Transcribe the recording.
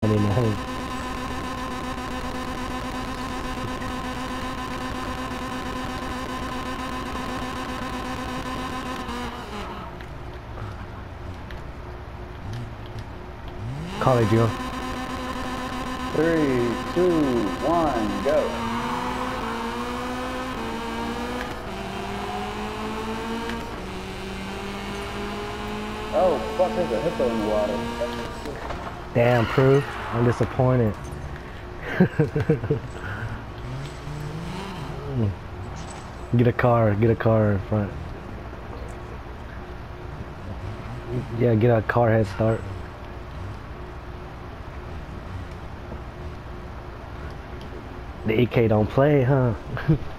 in the hole. Call it, Joe. 3, 2, 1, go. Oh, fuck, there's a hippo in the water. Damn, Proof. I'm disappointed. Get a car in front. Yeah, get a car head start. The EK don't play, huh?